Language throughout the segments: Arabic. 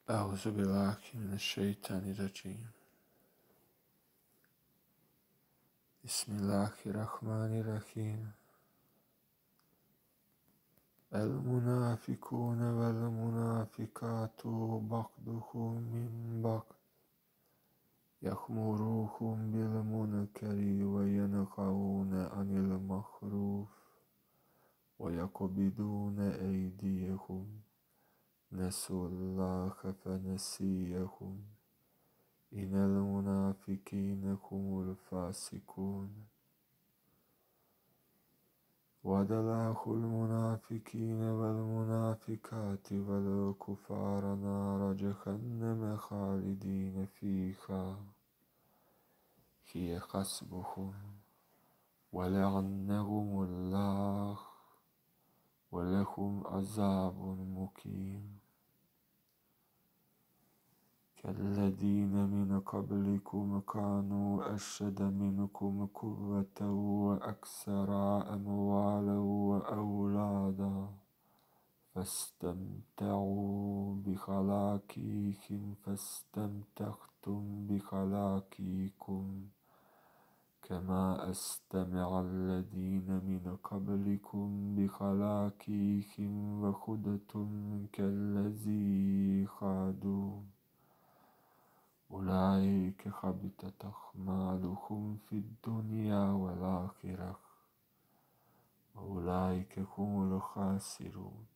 أعوذ بالله من الشيطان الرجيم. بسم الله الرحمن الرحيم. المنافقون والمنافقات بعضهم من بعض يأمرون بالمنكر وينهون عن المعروف ويقبضون أيديهم نسوا الله فنسيهم إن المنافقين هم الفاسقون. وعد الله المنافقين والمنافقات والكفار نار جهنم خالدين فيها هي حسبهم ولعنهم الله ولهم عذاب مقيم. كالذين من قبلكم كانوا أشد منكم قوة وأكثر أموالا وأولادا فاستمتعوا بخلاقهم فاستمتعتم بخلاقكم كما استمع الذين من قبلكم بخلاقهم وخضتم كالذي خاضوا أولئك حبطت أعمالهم في الدنيا والآخرة وأولئك هم الخاسرون.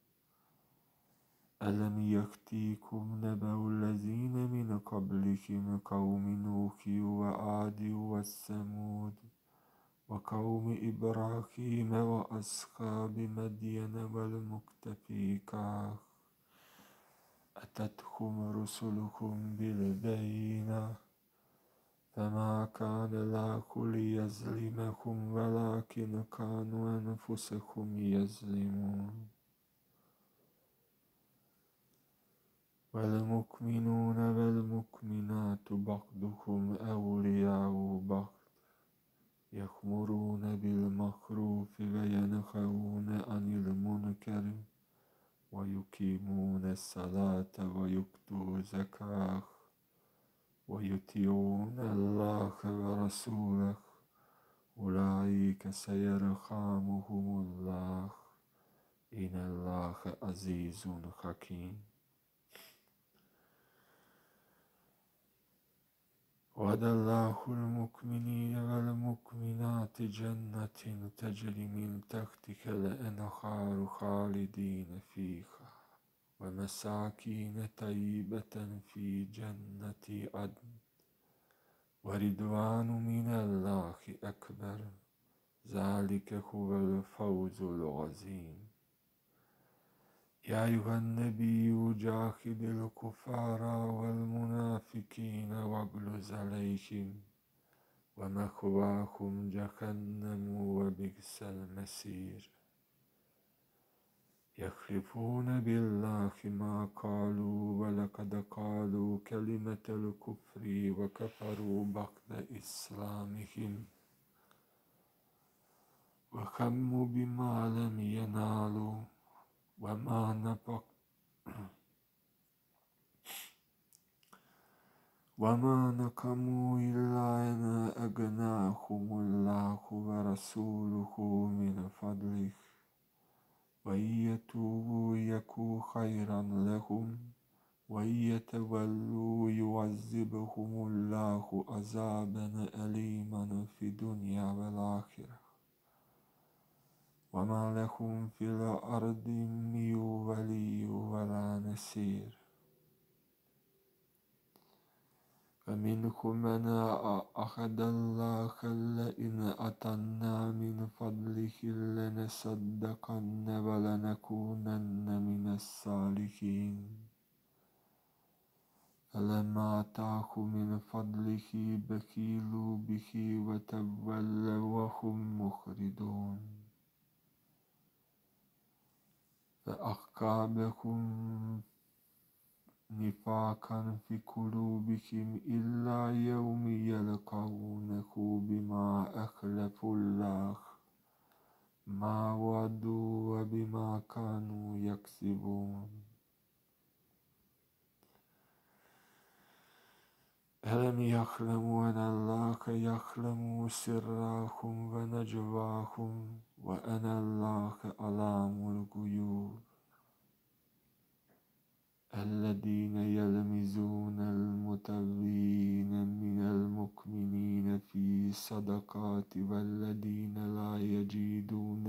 ألم يأتكم نبأ الذين من قبلكم قوم نوح وعاد وثمود وقوم إبراهيم وأصحاب مدين والمؤتفكات أتتهم رسلهم بالبينات فما كان الله ليظلمهم ولكن كانوا أنفسهم يظلمون. والمؤمنون والمؤمنات بعضهم أولياء بعض يأمرون بالمعروف وينهون عن المنكر ويقيمون الصلاة ويؤتون الزكاة ويطيعون الله ورسوله أولئك سيرحمهم الله إن الله عزيز حكيم. وعد الله المؤمنين والمؤمنات جنات تجري من تحتها الأنهار خالدين فيها ومساكن طيبة في جنة عدن ورضوان من الله أكبر ذلك هو الفوز العظيم. يا أيها النبي جاهد الكفار والمنافقين واغلظ عليهم ومأواهم جهنم وبئس المصير. يحلفون بالله ما قالوا ولقد قالوا كلمة الكفر وكفروا بعد إسلامهم وهموا بما لم ينالوا وما نقموا إلا أن أغناهم الله ورسوله من فضله وإن يتوبوا يكن خيرا لهم وإن يتولوا يعذبهم الله عذابا أليما في الدنيا والآخرة وما لهم في الأرض من ولي ولا نصير. فمنهم من أخذ الله لئن أتانا من فضله لنصدقن ولنكونن من الصالحين فلما آتاهم من فضله بخلوا به وتولوا وهم معرضون فأعقبهم نفاقا في قلوبهم إلى يوم يلقونه بما أخلفوا الله ما وعدوا وبما كانوا يكذبون. ألم يعلموا أن الله يعلم سرهم ونجواهم وأن الله علام الغيوب. الذين يلمزون المطوعين من المؤمنين في الصدقات والذين لا يجدون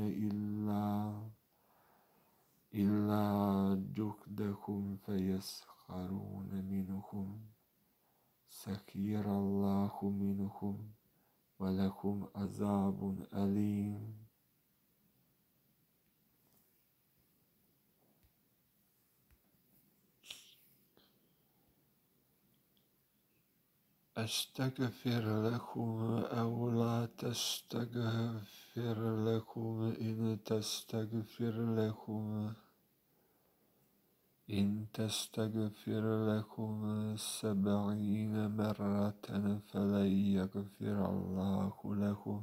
إلا جهدهم فيسخرون منهم سخر الله منهم ولهم عذاب أليم. أستغفر لكم أو لا تستغفر لكم إن تستغفر لكم 70 مرة فلن يغفر الله لكم.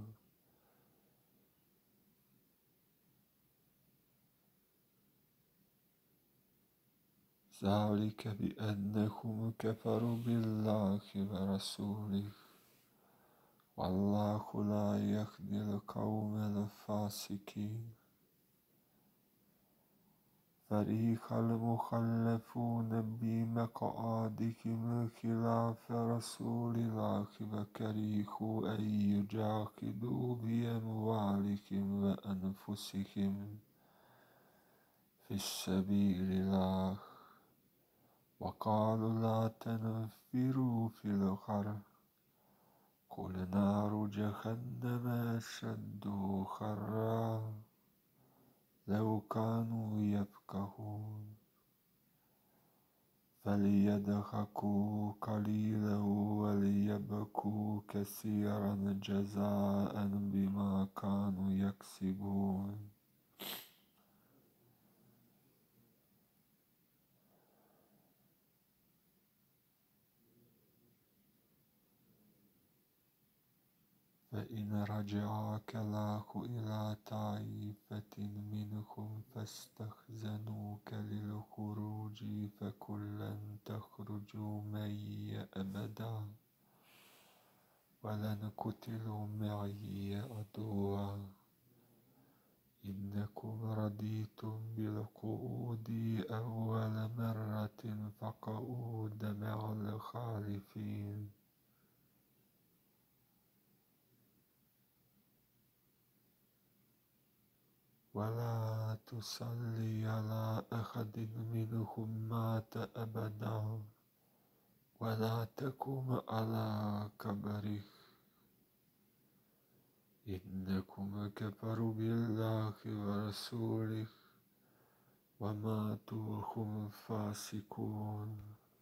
ذلك بأنهم كفروا بالله ورسوله والله لا يهدي القوم الفاسقين. فريق المخلفون بمقعدهم خلاف رسول الله وكرهوا أن يجاهدوا بأموالهم وأنفسهم في سبيل الله وقالوا لا تنفروا في الحر قل نار جهنم أشد حرا لو كانوا يفقهون. فليضحكوا قليلا وليبكوا كثيرا جزاء بما كانوا يكسبون. فإن رجعك الله إلى طائفة منهم فاستأذنوك للخروج فقل لن تخرجوا معي أبدا ولن تقاتلوا معي عدوا إنكم رضيتم بالقعود أول مرة فاقعدوا مع الخالفين. ولا تصلي على أحد منهم مات أبدا ولا تقم على قبره إنكم كفروا بالله ورسوله وماتوا وهم فاسقون.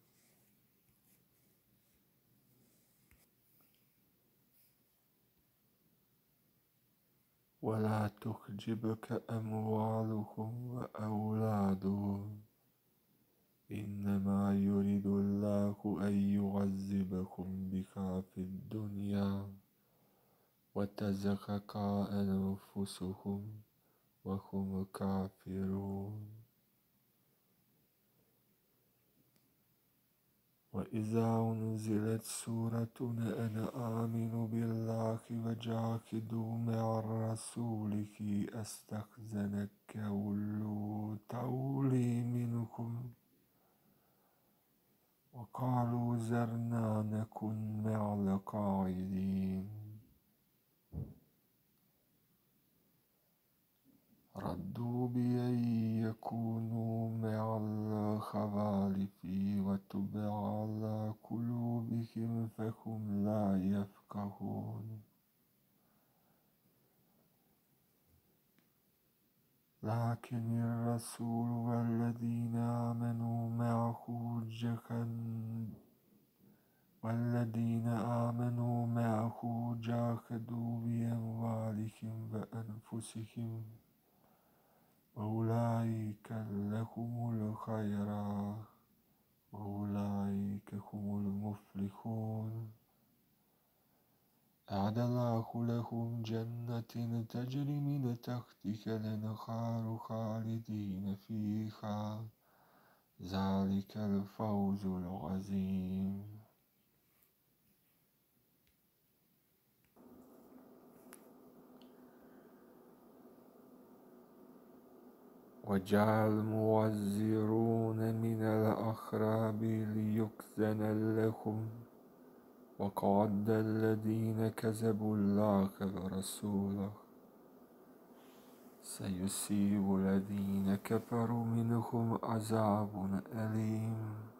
ولا تعجبك أموالهم وأولادهم إنما يريد الله أن يعذبهم بها في الدنيا وتزهق أنفسهم وهم كافرون. وإذا أنزلت سورة أن آمنوا بالله وجاهدوا مع الرسول استأذنك أولو الطول منهم وقالوا ذرنا نكن مع القاعدين. ردوا بأن يكونوا مع الخوالف وطبع على قلوبهم فهم لا يفقهون. لكن الرسول والذين آمنوا معه جاهدوا بأموالهم وأنفسهم وأولئك لهم الخيرات وأولئك هم المفلحون. أعد الله لهم جنة تجري من تحتها الأنهار خالدين فيها ذلك الفوز العظيم. وجاء الموزرون من الأخراب ليؤذن لهم وقعد الذين كذبوا الله ورسوله سيصيب الذين كفروا منهم عذاب أليم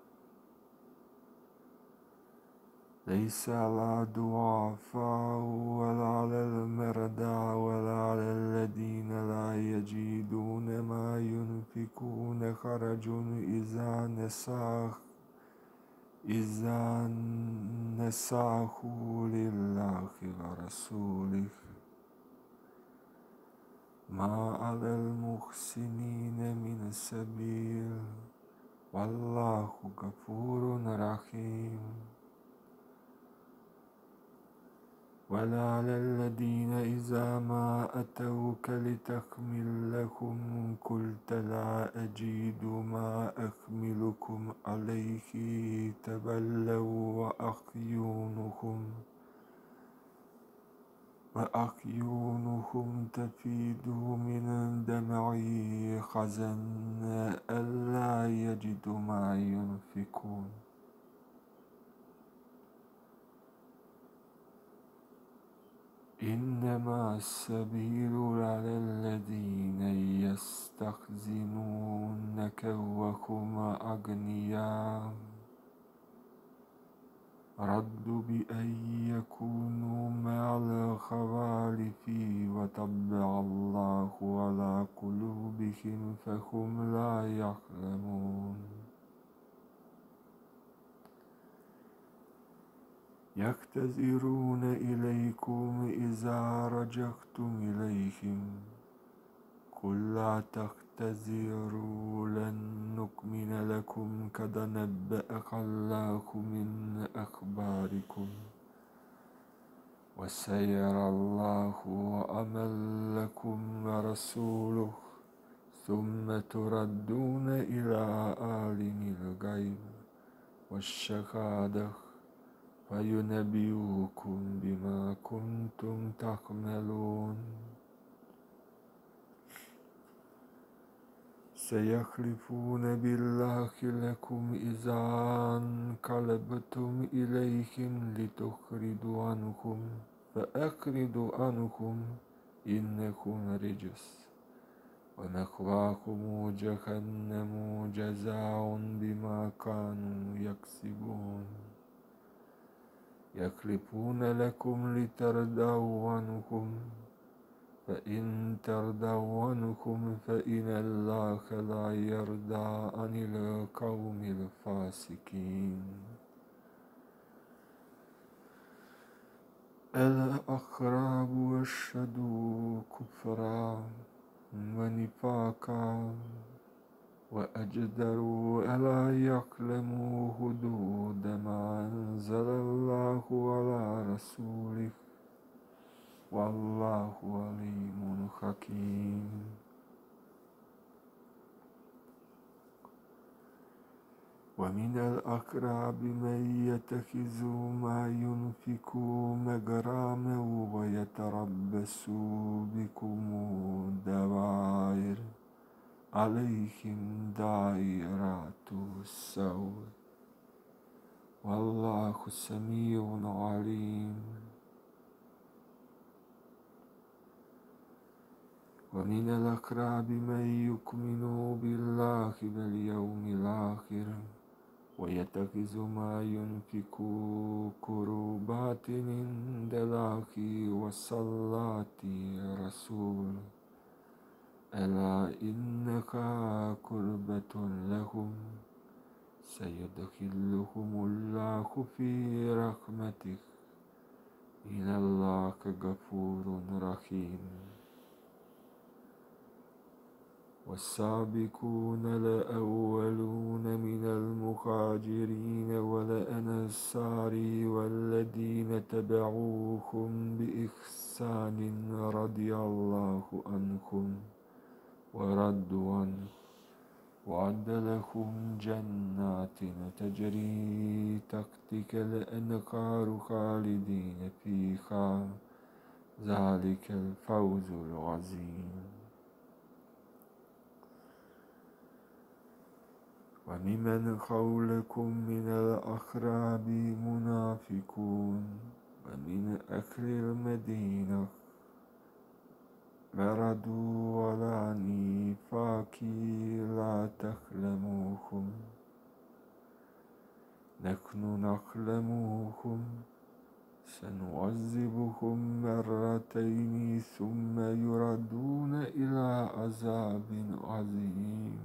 ليس على الضعفاء ولا على المرضى ولا على الذين لا يجدون ما ينفقون حرج إذا نصحوا لله ورسوله ما على المحسنين من سبيل والله غفور رحيم ولا على الذين إذا ما أتوك لتحملهم قلت لا أجد ما أحملكم عليه تولوا وأعينهم تفيض من الدمع حزنا ألا يجدوا ما ينفقون إنما السبيل على الذين يستخزنونك وهم أغنياء ردوا بأن يكونوا مع الخوالف وطبع الله على قلوبهم فهم لا يعلمون يعتذرون إليكم إذا رجعتم إليهم قل لا تعتذروا لن نؤمن لكم قد نبأك الله من أخباركم وسيرى الله عملكم ورسوله ثم تردون إلى عالم الغيب والشهادة فينبئكم بما كنتم تعملون سيحلفون بالله لكم إذا انقلبتم إليهم لتعرضوا عنهم فأعرضوا عنهم إنهم رجس ومأواكم جهنم جزاء بما كانوا يكسبون يحلفون لكم لترضوا عنهم فإن ترضوا عنهم فإن الله لا يرضى عن القوم الفاسقين الأعراب أشد كفرا ونفاقا وأجدر ألا يعلموا حدود ما أنزل الله على رسوله والله عليم حكيم ومن الأعراب من يتخذ ما ينفق مغراما ويتربص بكم الدوائر عليهم دائرة السوء والله سميع عليم ومن الأعراب من يؤمن بالله واليوم الآخر ويتخذ ما ينفق قربات عند الله وصلاة رسول ألا إنها قربة لهم سيدخلهم الله في رحمته إن الله غفور رحيم والسابقون الأولون من المهاجرين والأنصار والذين تبعوهم بإحسان رضي الله عنهم ورضوا عنه وأعد لهم جنات تجري تحتها الأنهار خالدين فيها ذلك الفوز العظيم وممن حولكم من الأعراب منافقون ومن أهل المدينة مردوا على النفاق لا تعلموهم نحن نعلمهم سنعذبهم مرتين ثم يردون إلى عذاب عظيم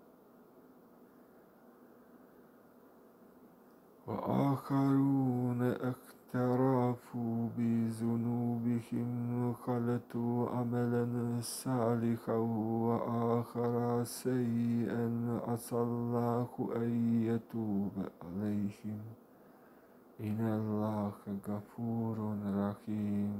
وآخرون اقترفوا بذنوبهم خلطوا عملا صالحا وآخر سيئا عسى الله أن يتوب عليهم إن الله غفور رحيم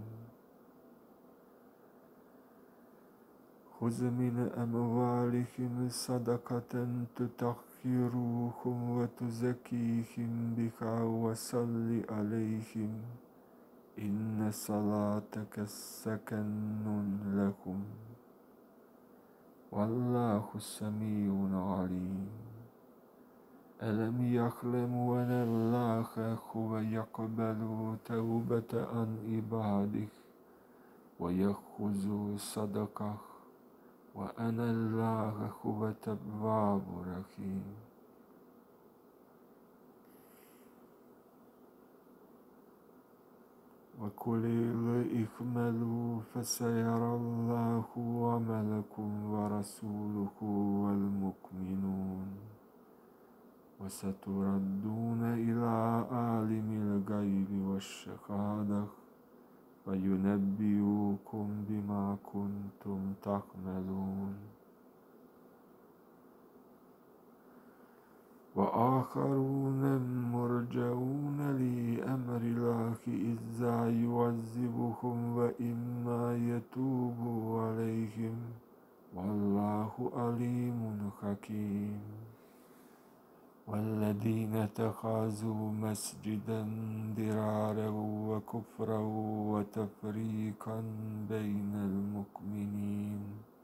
خذ من أموالهم صدقة تطهرهم وتزكيهم بها وصل عليهم إن صلاتك سكن لهم والله سميع عليم ألم يعلموا أن الله هو يقبل توبة عن عباده ويأخذ صدقه وأن الله هو التواب الرحيم وقل اعملوا فسيرى الله عملكم ورسوله والمؤمنون وستردون إلى عالم الغيب والشهادة فينبئكم بما كنتم تعملون وآخرون مرجعون لأمر الله إذا يعذبهم وإما يتوب عليهم والله عليم حكيم والذين اتخذوا مسجدا ضرارا وكفرا وتفريقا بين المؤمنين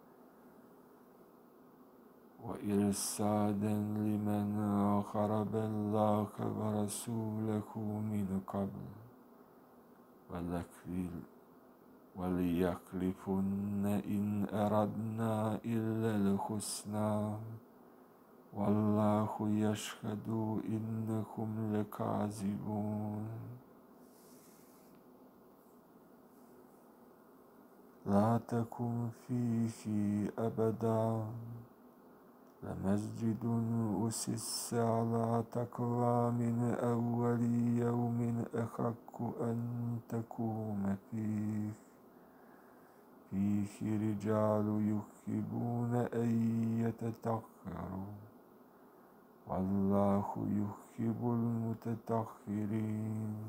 وإرصادا لمن حارب الله ورسوله من قبل وليحلفن إن أردنا إلا الحسنى والله يشهد إنهم لكاذبون لا تكن فيه أبدا لمسجد أسس على تقوى من أول يوم أحق أن تقوم فيه رجال يحبون أن يتطهروا والله يحب المتطهرين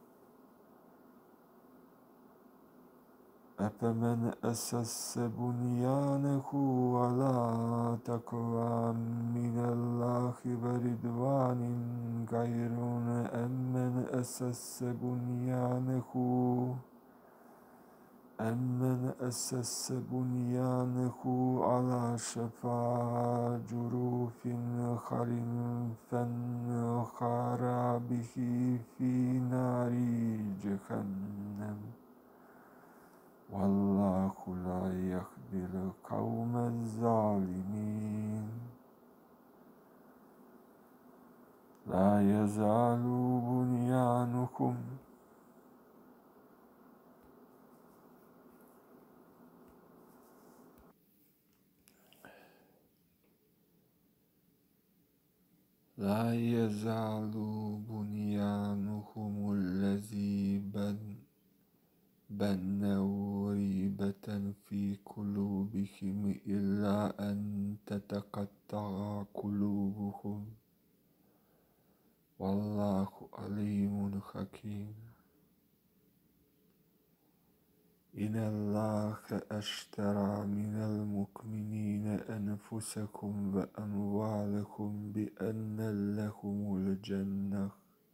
أفمن أسس بنيانه على تقوى من الله ورضوان خير أمن أسس بنيانه على شفا جرف نهر فانهار به في نار جهنم والله لا يهدي القوم الظالمين لا يزال بنيانكم الذي بنوا ريبة في قلوبهم إلا أن تتقطع قلوبهم والله عليم حكيم إن الله اشترى من المؤمنين أنفسهم وأموالهم بأن لهم الجنة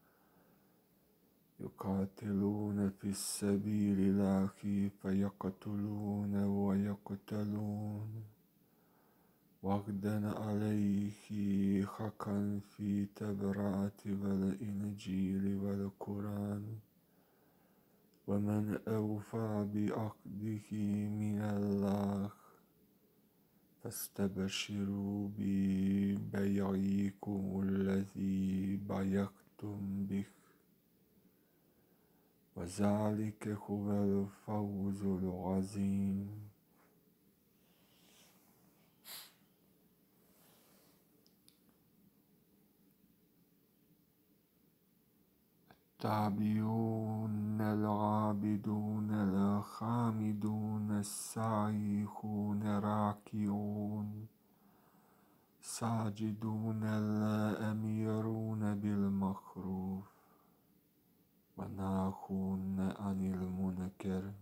يقاتلون في سبيل الله فيقتلون ويقتلون وغدا عليك حقا في التوراة والإنجيل والقرآن، ومن أوفى بعقده من الله، فاستبشروا ببيعكم الذي بايعتم به، وذلك هو الفوز العظيم. التابعون العابدون الحامدون السائحون راكعون ساجدون الآمرون بالمعروف والناهون عن المنكر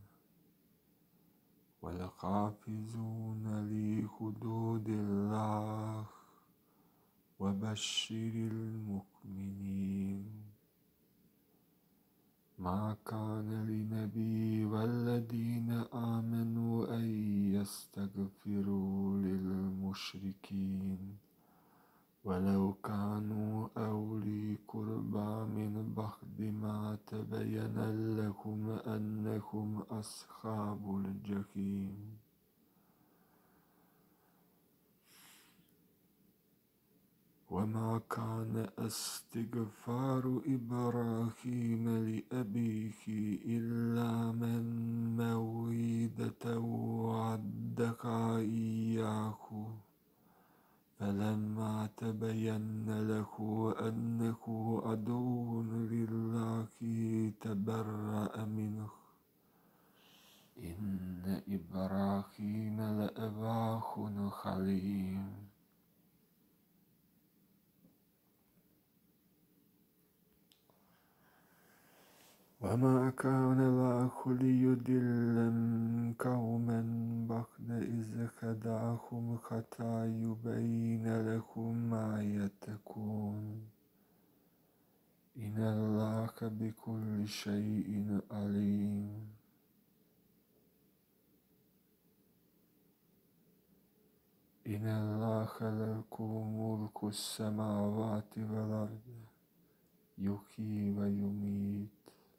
والحافظون لحدود الله وبشر المؤمنين. ما كان للنبي والذين آمنوا أن يستغفروا للمشركين ولو كانوا أولي قربى من بعد ما تبين لهم أنهم أصحاب الجحيم. وما كان استغفار إبراهيم لأبيه إلا من موعدة وعدها إياه، فلما تبين له أنه عدو لله تبرأ منه، إن إبراهيم لأواه حليم. وما كان الله ليضل قوما بعد إذ هداهم حتى يبين لهم ما يتقون، إن الله بكل شيء عليم. إن الله له ملك السماوات والأرض يحيي ويميت،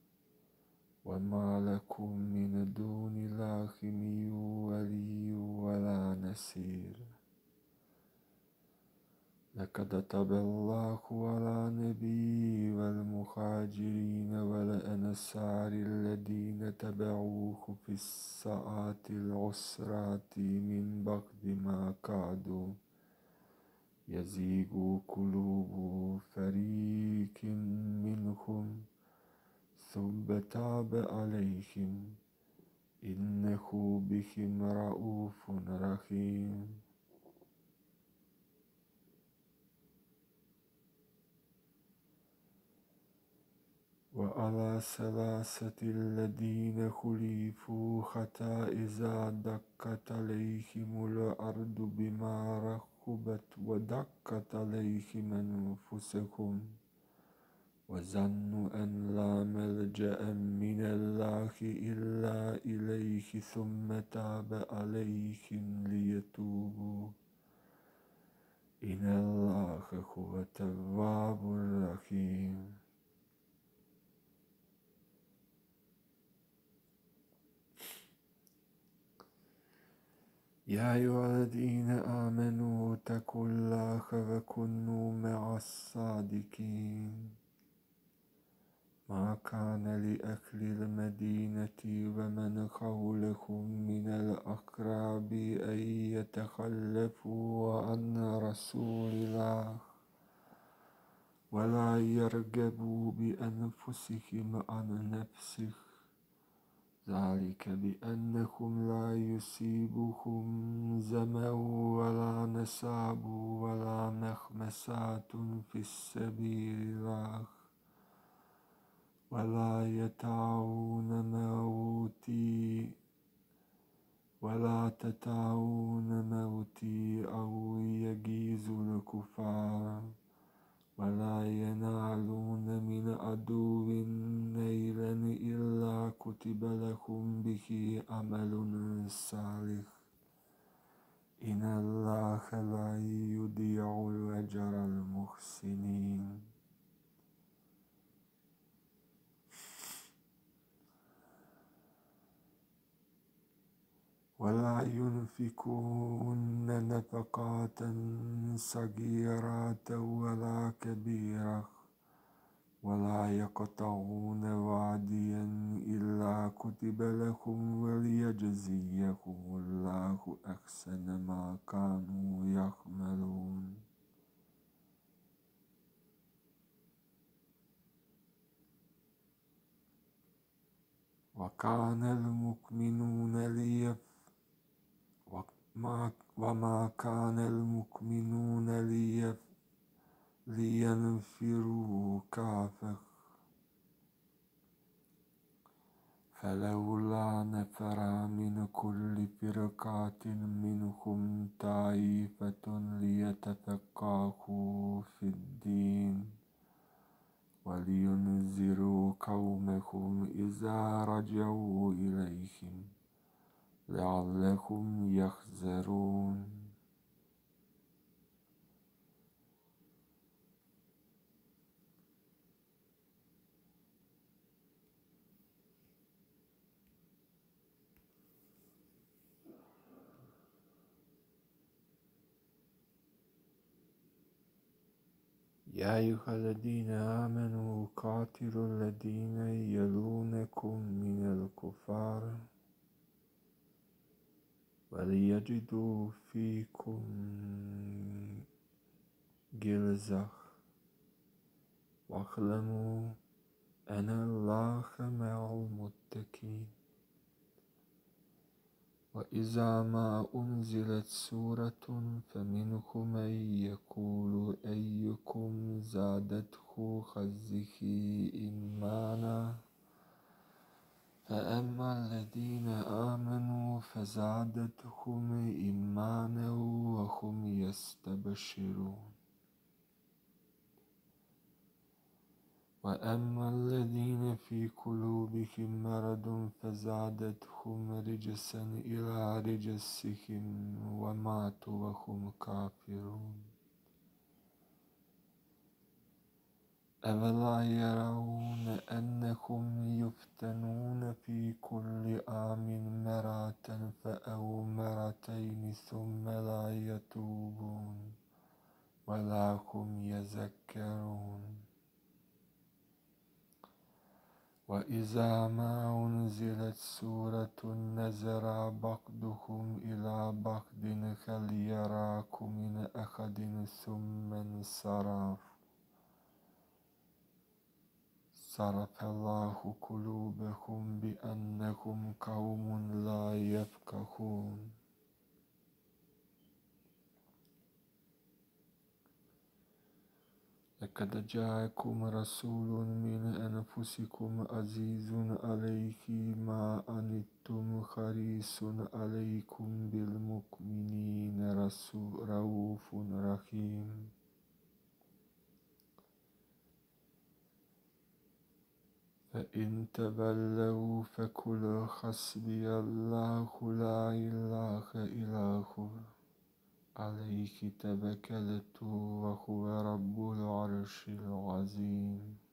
وما لكم من دون الله من ولي ولا نصير. لقد تاب الله على النبي والمهاجرين والأنصار الذين تبعوه في الساعة العسرة من بعد ما كادوا يزيغ قلوب فريق منهم، ثم تاب عليهم إنه بهم رءوف رحيم. وعلى ثلاثة الذين خلفوا حتى إذا دقت عليهم الأرض بما رحبت ودقت عليهم أنفسهم وظنوا أن لا ملجأ من الله إلا إليه ثم تاب عليهم ليتوبوا، إن الله هو التواب الرحيم. يا أيها الذين آمنوا اتقوا الله وكونوا مع الصادقين. ما كان لأهل المدينة ومن حولهم من الأعراب أن يتخلفوا عن رسول الله ولا يرغبوا بأنفسهم عن نفسه، ذلك بأنهم لا يصيبهم ظمأ ولا نصب ولا مخمصة في سبيل الله ولا تطاعون موتي أو يغيظ الكفار، ولا ينالون من عدو نيلا إلا كتب لهم به عمل صالح، إن الله لا يضيع أجر المحسنين. ولا ينفقون نفقات صغيرة ولا كبيرة ولا يقطعون واديا إلا كتب لهم وليجزيهم الله أحسن ما كانوا يعملون. وما كان المؤمنون لينفروا كافة فلولا نفر من كل فرقة منهم طائفة ليتفقهوا في الدين ولينذروا قومهم إذا رجعوا إليهم لعلهم يحذرون. يا أيها الذين آمنوا قاتلوا الذين يلونكم من الكفار وليجدوا فيكم غلظة واعلموا أن الله مع المتقين. وإذا ما أنزلت سورة فمنهم من يقول أيكم زادته هذه إيمانا فأما الذين آمنوا فزادتهم إيمانا وهم يستبشرون. وأما الذين في قلوبهم مرض فزادتهم رجسا إلى رجسهم وماتوا وهم كافرون. أولا يرون أنهم يفتنون في كل عام مرة أو مرتين ثم لا يتوبون ولا هم يذكرون. وإذا ما أنزلت سورة نظر بعضهم إلى بعض هل يراكم من أحد ثم صرف الله قلوبهم بأنهم قوم لا يفقهون. لقد جاءكم رسول من أنفسكم عزيز عليه ما عنتم حريص عليكم بالمؤمنين رؤوف رحيم. فإن تولوا فقل حسبي الله لا إله إلا هو عليه توكلت وهو رب العرش العظيم.